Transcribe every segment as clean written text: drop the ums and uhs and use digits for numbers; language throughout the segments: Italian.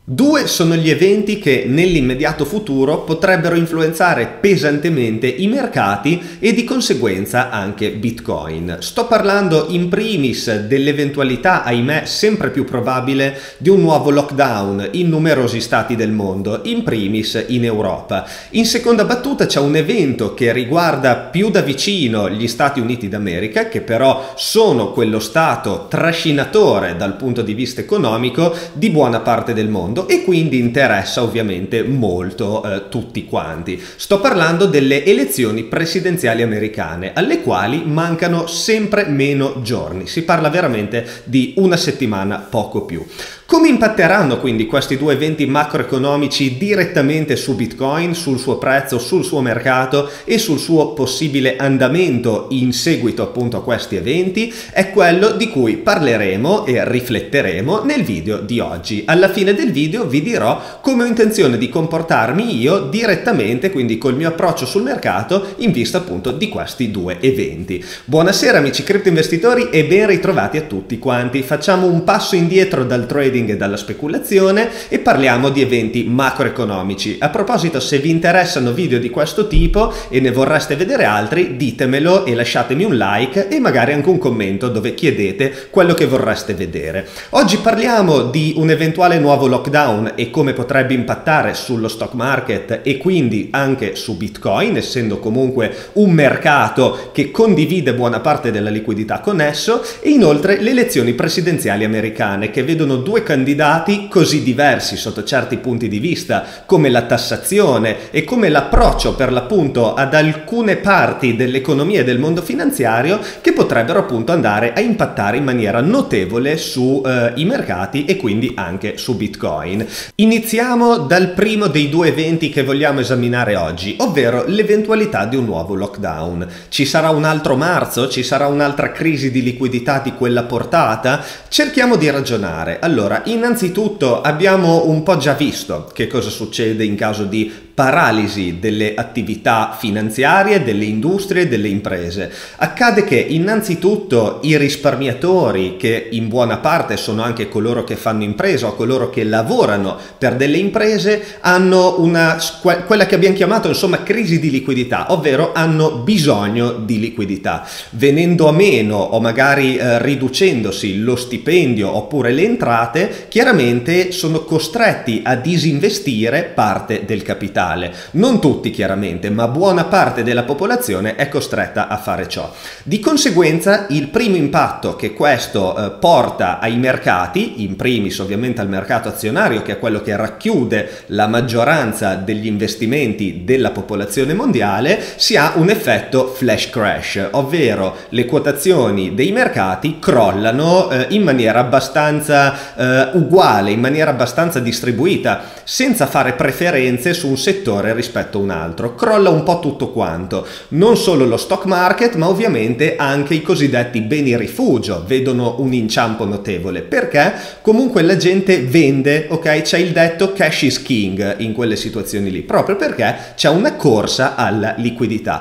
Due sono gli eventi che nell'immediato futuro potrebbero influenzare pesantemente i mercati e di conseguenza anche Bitcoin. Sto parlando in primis dell'eventualità, ahimè, sempre più probabile di un nuovo lockdown in numerosi stati del mondo, in primis in Europa. In seconda battuta c'è un evento che riguarda più da vicino gli Stati Uniti d'America, che però sono quello stato trascinatore dal punto di vista economico di buona parte del mondo e quindi interessa ovviamente molto tutti quanti. Sto parlando delle elezioni presidenziali americane, alle quali mancano sempre meno giorni. Si parla veramente di una settimana, poco più. Come impatteranno quindi questi due eventi macroeconomici direttamente su Bitcoin, sul suo prezzo, sul suo mercato e sul suo possibile andamento in seguito appunto a questi eventi? È quello di cui parleremo e rifletteremo nel video di oggi. Alla fine del video vi dirò come ho intenzione di comportarmi io direttamente, quindi col mio approccio sul mercato in vista appunto di questi due eventi. Buonasera amici cripto investitori e ben ritrovati a tutti quanti. Facciamo un passo indietro dal trading e dalla speculazione e parliamo di eventi macroeconomici. A proposito, se vi interessano video di questo tipo e ne vorreste vedere altri, ditemelo e lasciatemi un like e magari anche un commento dove chiedete quello che vorreste vedere. Oggi parliamo di un eventuale nuovo lockdown e come potrebbe impattare sullo stock market e quindi anche su Bitcoin, essendo comunque un mercato che condivide buona parte della liquidità con esso, e inoltre le elezioni presidenziali americane che vedono due candidati così diversi sotto certi punti di vista, come la tassazione e come l'approccio per l'appunto ad alcune parti dell'economia e del mondo finanziario, che potrebbero appunto andare a impattare in maniera notevole su i mercati e quindi anche su Bitcoin. Iniziamo dal primo dei due eventi che vogliamo esaminare oggi, ovvero l'eventualità di un nuovo lockdown. Ci sarà un altro marzo? Ci sarà un'altra crisi di liquidità di quella portata? Cerchiamo di ragionare. Allora, innanzitutto abbiamo un po' già visto che cosa succede in caso di paralisi delle attività finanziarie, delle industrie, delle imprese. Accade che innanzitutto i risparmiatori, che in buona parte sono anche coloro che fanno impresa o coloro che lavorano per delle imprese, hanno quella che abbiamo chiamato insomma crisi di liquidità, ovvero hanno bisogno di liquidità. Venendo a meno o magari riducendosi lo stipendio oppure le entrate, chiaramente sono costretti a disinvestire parte del capitale. Non tutti chiaramente, ma buona parte della popolazione è costretta a fare ciò. Di conseguenza il primo impatto che questo porta ai mercati, in primis ovviamente al mercato azionario, che è quello che racchiude la maggioranza degli investimenti della popolazione mondiale, si ha un effetto flash crash, ovvero le quotazioni dei mercati crollano in maniera abbastanza uguale, in maniera abbastanza distribuita, senza fare preferenze su un settore rispetto a un altro. Crolla un po' tutto quanto, non solo lo stock market ma ovviamente anche i cosiddetti beni rifugio vedono un inciampo notevole, perché comunque la gente vende, ok? C'è il detto cash is king in quelle situazioni lì, proprio perché c'è una corsa alla liquidità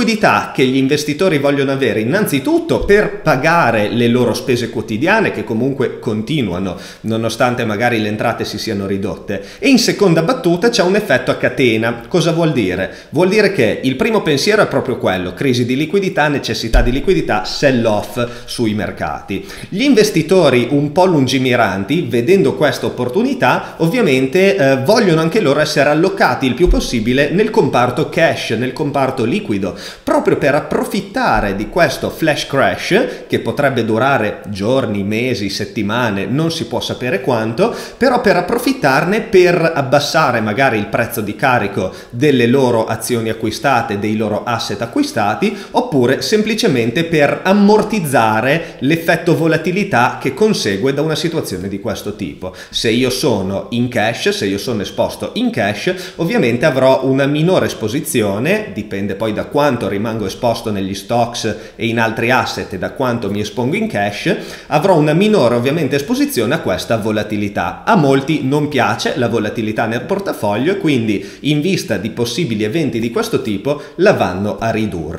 che gli investitori vogliono avere innanzitutto per pagare le loro spese quotidiane, che comunque continuano nonostante magari le entrate si siano ridotte, e in seconda battuta c'è un effetto a catena. Cosa vuol dire? Vuol dire che il primo pensiero è proprio quello: crisi di liquidità, necessità di liquidità, sell off sui mercati. Gli investitori un po' lungimiranti, vedendo questa opportunità, ovviamente vogliono anche loro essere allocati il più possibile nel comparto cash, nel comparto liquido, proprio per approfittare di questo flash crash che potrebbe durare giorni, mesi, settimane, non si può sapere quanto, però per approfittarne per abbassare magari il prezzo di carico delle loro azioni acquistate, dei loro asset acquistati, oppure semplicemente per ammortizzare l'effetto volatilità che consegue da una situazione di questo tipo. Se io sono in cash, se io sono esposto in cash, ovviamente avrò una minore esposizione, dipende poi da quanto rimango esposto negli stocks e in altri asset e da quanto mi espongo in cash, avrò una minore ovviamente esposizione a questa volatilità. A molti non piace la volatilità nel portafoglio e quindi in vista di possibili eventi di questo tipo la vanno a ridurre.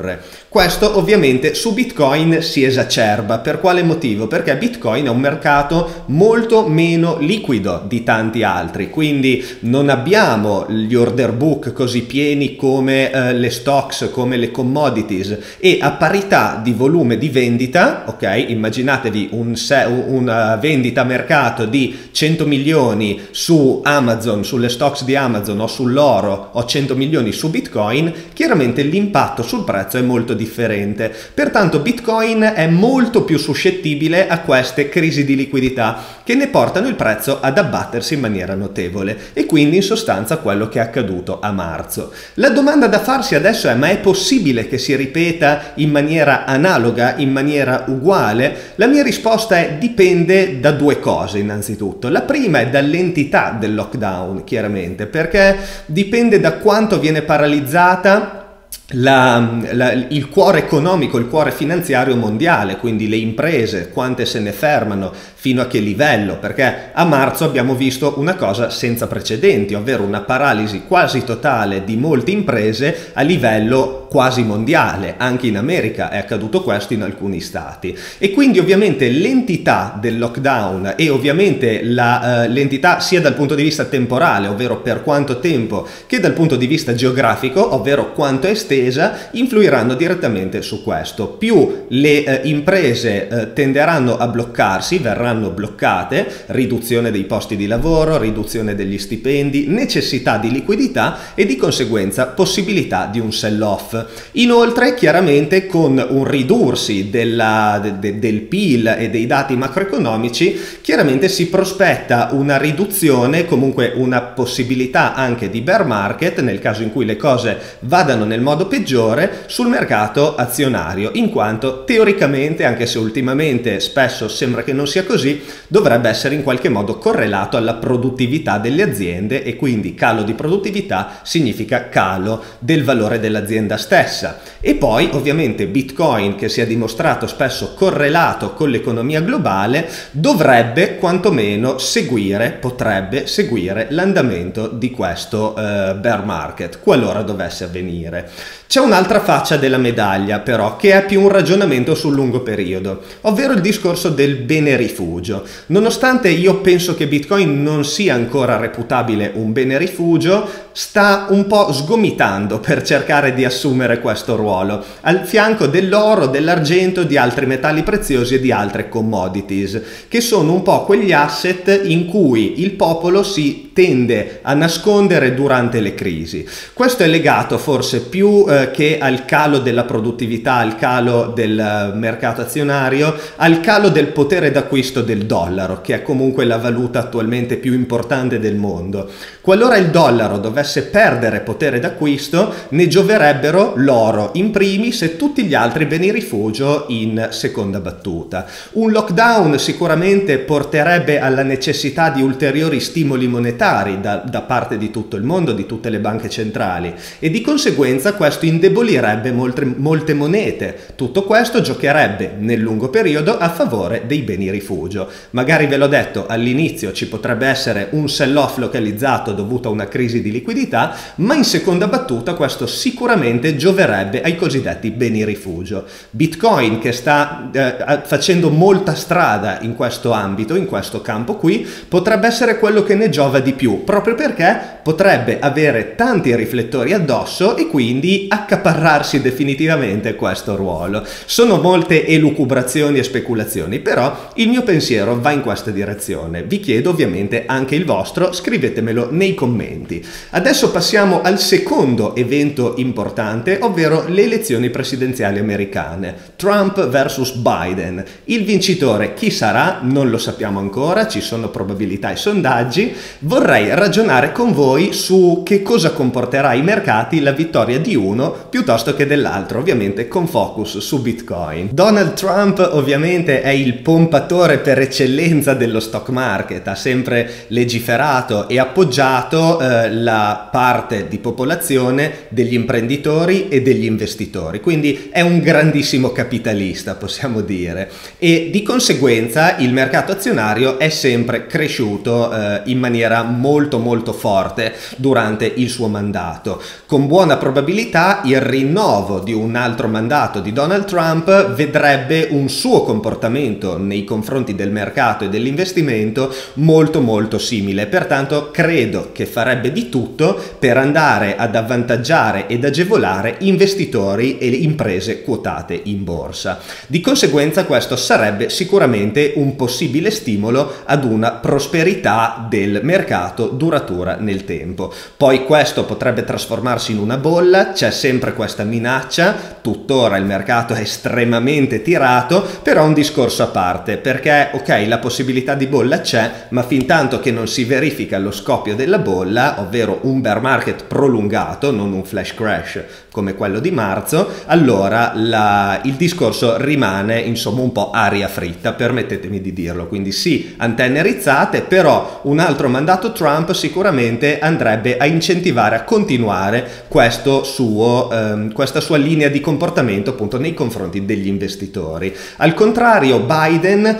Questo ovviamente su Bitcoin si esacerba. Per quale motivo? Perché Bitcoin è un mercato molto meno liquido di tanti altri, quindi non abbiamo gli order book così pieni come le stocks, come le commodities, e a parità di volume di vendita, ok, immaginatevi una vendita a mercato di 100 milioni su Amazon, sulle stocks di Amazon, o sull'oro, o 100 milioni su Bitcoin, chiaramente l'impatto sul prezzo è molto differente. Pertanto Bitcoin è molto più suscettibile a queste crisi di liquidità che ne portano il prezzo ad abbattersi in maniera notevole, e quindi in sostanza quello che è accaduto a marzo. La domanda da farsi adesso è: ma è possibile che si ripeta in maniera analoga, in maniera uguale? La mia risposta è: dipende da due cose innanzitutto. La prima è dall'entità del lockdown, chiaramente, perché dipende da quanto viene paralizzata il cuore economico, il cuore finanziario mondiale, quindi le imprese, quante se ne fermano, fino a che livello, perché a marzo abbiamo visto una cosa senza precedenti, ovvero una paralisi quasi totale di molte imprese a livello quasi mondiale. Anche in America è accaduto questo, in alcuni stati, e quindi ovviamente l'entità del lockdown e ovviamente l'entità sia dal punto di vista temporale, ovvero per quanto tempo, che dal punto di vista geografico, ovvero quanto è estesa, influiranno direttamente su questo. Più le imprese tenderanno a bloccarsi, verranno bloccate, riduzione dei posti di lavoro, riduzione degli stipendi, necessità di liquidità e di conseguenza possibilità di un sell-off. Inoltre, chiaramente, con un ridursi del PIL e dei dati macroeconomici, chiaramente si prospetta una riduzione, comunque una possibilità anche di bear market, nel caso in cui le cose vadano nel modo peggiore, sul mercato azionario, in quanto teoricamente, anche se ultimamente spesso sembra che non sia così, dovrebbe essere in qualche modo correlato alla produttività delle aziende, e quindi calo di produttività significa calo del valore dell'azienda stessa. E poi ovviamente Bitcoin, che si è dimostrato spesso correlato con l'economia globale, dovrebbe quantomeno potrebbe seguire l'andamento di questo bear market, qualora dovesse avvenire. C'è un'altra faccia della medaglia però, che è più un ragionamento sul lungo periodo, ovvero il discorso del bene rifugio. Nonostante io penso che Bitcoin non sia ancora reputabile un bene rifugio, sta un po' sgomitando per cercare di assumere questo ruolo, al fianco dell'oro, dell'argento, di altri metalli preziosi e di altre commodities, che sono un po' quegli asset in cui il popolo si tende a nascondere durante le crisi. Questo è legato forse più che al calo della produttività, al calo del mercato azionario, al calo del potere d'acquisto del dollaro, che è comunque la valuta attualmente più importante del mondo. Qualora il dollaro dovesse perdere potere d'acquisto, ne gioverebbero l'oro in primis e tutti gli altri beni rifugio in seconda battuta. Un lockdown sicuramente porterebbe alla necessità di ulteriori stimoli monetari da parte di tutto il mondo, di tutte le banche centrali, e di conseguenza questo indebolirebbe molte monete. Tutto questo giocherebbe nel lungo periodo a favore dei beni rifugio. Magari, ve l'ho detto all'inizio, ci potrebbe essere un sell-off localizzato dovuto a una crisi di liquidità, ma in seconda battuta questo sicuramente gioverebbe ai cosiddetti beni rifugio. Bitcoin, che sta facendo molta strada in questo ambito, in questo campo qui, potrebbe essere quello che ne giova di più, proprio perché potrebbe avere tanti riflettori addosso e quindi accaparrarsi definitivamente questo ruolo. Sono molte elucubrazioni e speculazioni, però il mio pensiero va in questa direzione. Vi chiedo ovviamente anche il vostro, scrivetemelo nei commenti. Adesso passiamo al secondo evento importante, ovvero le elezioni presidenziali americane. Trump versus Biden. Il vincitore chi sarà? Non lo sappiamo ancora, ci sono probabilità e sondaggi. Vorrei ragionare con voi su che cosa comporterà ai mercati la vittoria di uno piuttosto che dell'altro, ovviamente con focus su Bitcoin. Donald Trump ovviamente è il pompatore per eccellenza dello stock market, ha sempre legiferato e appoggiato la parte di popolazione degli imprenditori e degli investitori, quindi è un grandissimo capitalista, possiamo dire, e di conseguenza il mercato azionario è sempre cresciuto in maniera molto forte durante il suo mandato. Con buona probabilità realtà il rinnovo di un altro mandato di Donald Trump vedrebbe un suo comportamento nei confronti del mercato e dell'investimento molto simile. Pertanto credo che farebbe di tutto per andare ad avvantaggiare ed agevolare investitori e imprese quotate in borsa. Di conseguenza questo sarebbe sicuramente un possibile stimolo ad una prosperità del mercato duratura nel tempo. Poi questo potrebbe trasformarsi in una bolla, c'è sempre questa minaccia, tuttora il mercato è estremamente tirato, però un discorso a parte, perché ok, la possibilità di bolla c'è, ma fin tanto che non si verifica lo scoppio della bolla, ovvero un bear market prolungato, non un flash crash come quello di marzo, allora il discorso rimane insomma un po' aria fritta, permettetemi di dirlo. Quindi sì, antenne rizzate, però un altro mandato Trump sicuramente andrebbe a incentivare a continuare questa sua linea di comportamento appunto nei confronti degli investitori. Al contrario, Biden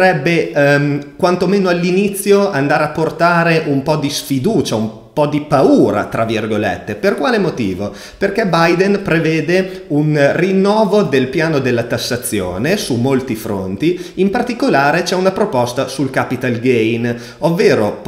potrebbe quantomeno all'inizio andare a portare un po' di sfiducia, un po' di paura, tra virgolette. Per quale motivo? Perché Biden prevede un rinnovo del piano della tassazione su molti fronti, in particolare c'è una proposta sul capital gain, ovvero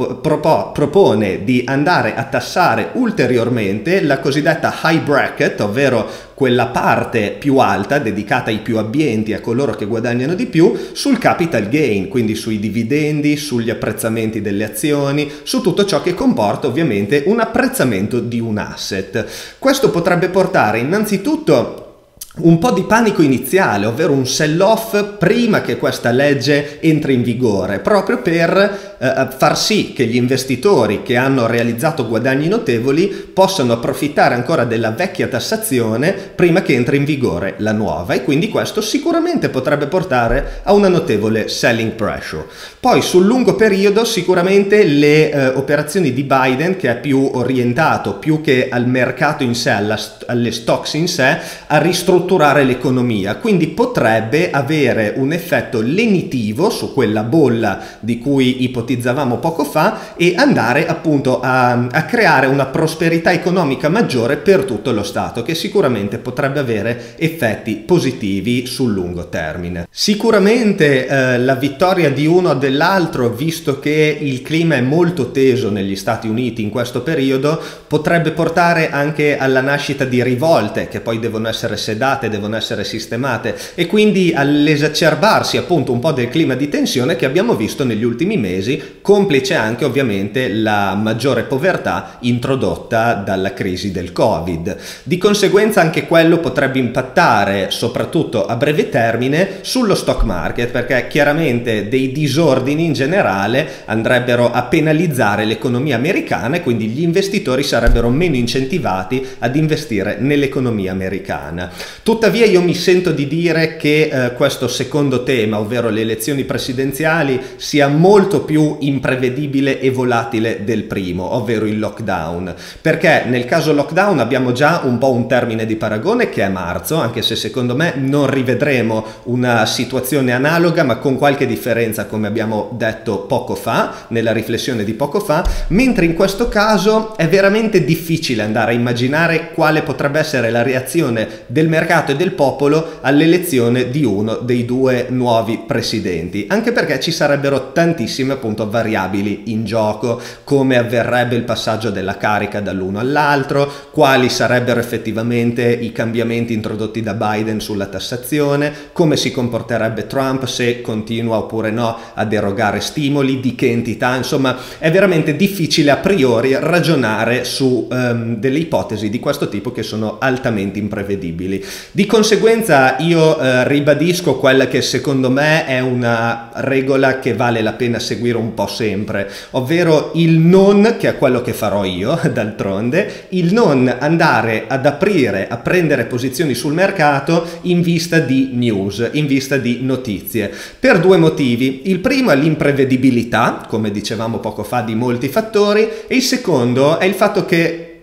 propone di andare a tassare ulteriormente la cosiddetta high bracket, ovvero quella parte più alta dedicata ai più abbienti, a coloro che guadagnano di più, sul capital gain, quindi sui dividendi, sugli apprezzamenti delle azioni, su tutto ciò che comporta ovviamente un apprezzamento di un asset. Questo potrebbe portare innanzitutto un po' di panico iniziale, ovvero un sell-off prima che questa legge entri in vigore, proprio per far sì che gli investitori che hanno realizzato guadagni notevoli possano approfittare ancora della vecchia tassazione prima che entri in vigore la nuova, e quindi questo sicuramente potrebbe portare a una notevole selling pressure. Poi sul lungo periodo sicuramente le operazioni di Biden, che è più orientato più che al mercato in sé, alle stocks in sé, a ristrutturare l'economia, quindi potrebbe avere un effetto lenitivo su quella bolla di cui ipotizzavamo poco fa e andare appunto a creare una prosperità economica maggiore per tutto lo Stato, che sicuramente potrebbe avere effetti positivi sul lungo termine. Sicuramente la vittoria di uno o dell'altro, visto che il clima è molto teso negli Stati Uniti in questo periodo, potrebbe portare anche alla nascita di rivolte che poi devono essere sedate, devono essere sistemate, e quindi all'esacerbarsi appunto un po' del clima di tensione che abbiamo visto negli ultimi mesi, complice anche ovviamente la maggiore povertà introdotta dalla crisi del Covid. Di conseguenza anche quello potrebbe impattare soprattutto a breve termine sullo stock market, perché chiaramente dei disordini in generale andrebbero a penalizzare l'economia americana e quindi gli investitori sarebbero meno incentivati ad investire nell'economia americana. Tuttavia io mi sento di dire che questo secondo tema, ovvero le elezioni presidenziali, sia molto più imprevedibile e volatile del primo, ovvero il lockdown, perché nel caso lockdown abbiamo già un po' un termine di paragone che è marzo, anche se secondo me non rivedremo una situazione analoga, ma con qualche differenza, come abbiamo detto poco fa, nella riflessione di poco fa, mentre in questo caso è veramente difficile andare a immaginare quale potrebbe essere la reazione del mercato e del popolo all'elezione di uno dei due nuovi presidenti, anche perché ci sarebbero tantissime appunto variabili in gioco, come avverrebbe il passaggio della carica dall'uno all'altro, quali sarebbero effettivamente i cambiamenti introdotti da Biden sulla tassazione, come si comporterebbe Trump, se continua oppure no ad erogare stimoli, di che entità. Insomma, è veramente difficile a priori ragionare su delle ipotesi di questo tipo che sono altamente imprevedibili. Di conseguenza io ribadisco quella che secondo me è una regola che vale la pena seguire un po' sempre, ovvero il non, che è quello che farò io d'altronde, il non andare ad aprire, a prendere posizioni sul mercato in vista di news, in vista di notizie, per due motivi. Il primo è l'imprevedibilità, come dicevamo poco fa, di molti fattori, e il secondo è il fatto che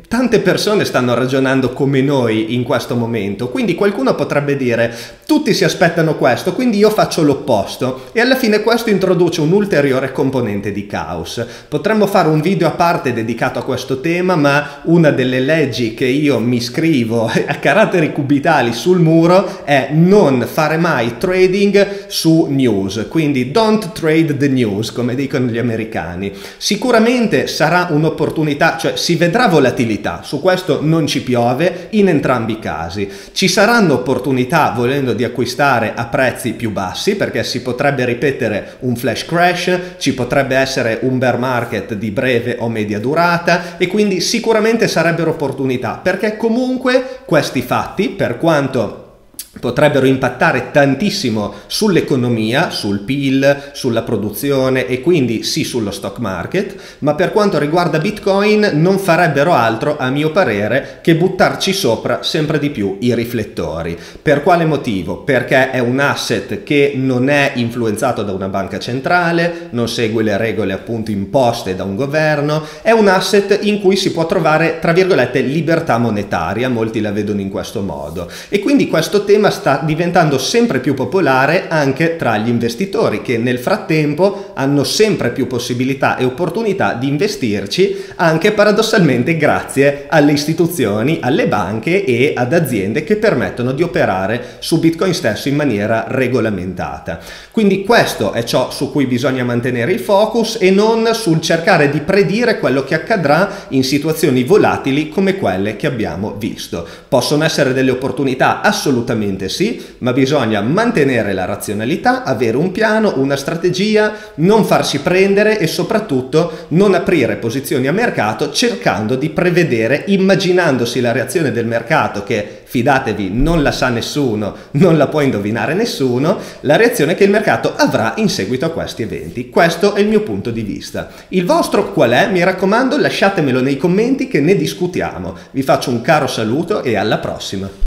Tante persone stanno ragionando come noi in questo momento, quindi qualcuno potrebbe dire tutti si aspettano questo, quindi io faccio l'opposto, e alla fine questo introduce un ulteriore componente di caos. Potremmo fare un video a parte dedicato a questo tema, ma una delle leggi che io mi scrivo a caratteri cubitali sul muro è non fare mai trading su news, quindi don't trade the news, come dicono gli americani. Sicuramente sarà un'opportunità, cioè si vedrà volatilità, su questo non ci piove in entrambi i casi. Ci saranno opportunità, volendo, di acquistare a prezzi più bassi, perché si potrebbe ripetere un flash crash, ci potrebbe essere un bear market di breve o media durata, e quindi sicuramente sarebbero opportunità, perché comunque questi fatti, per quanto potrebbero impattare tantissimo sull'economia, sul PIL, sulla produzione e quindi sì sullo stock market, ma per quanto riguarda Bitcoin non farebbero altro, a mio parere, che buttarci sopra sempre di più i riflettori. Per quale motivo? Perché è un asset che non è influenzato da una banca centrale, non segue le regole appunto imposte da un governo, è un asset in cui si può trovare, tra virgolette, libertà monetaria, molti la vedono in questo modo, e quindi questo tema sta diventando sempre più popolare anche tra gli investitori, che nel frattempo hanno sempre più possibilità e opportunità di investirci, anche paradossalmente grazie alle istituzioni, alle banche e ad aziende che permettono di operare su Bitcoin stesso in maniera regolamentata. Quindi questo è ciò su cui bisogna mantenere il focus, e non sul cercare di predire quello che accadrà in situazioni volatili come quelle che abbiamo visto. Possono essere delle opportunità? Assolutamente sì, ma bisogna mantenere la razionalità, avere un piano, una strategia, non farsi prendere e soprattutto non aprire posizioni a mercato cercando di prevedere, immaginandosi la reazione del mercato, che fidatevi non la sa nessuno, non la può indovinare nessuno, la reazione che il mercato avrà in seguito a questi eventi. Questo è il mio punto di vista. Il vostro qual è? Mi raccomando, lasciatemelo nei commenti che ne discutiamo. Vi faccio un caro saluto e alla prossima.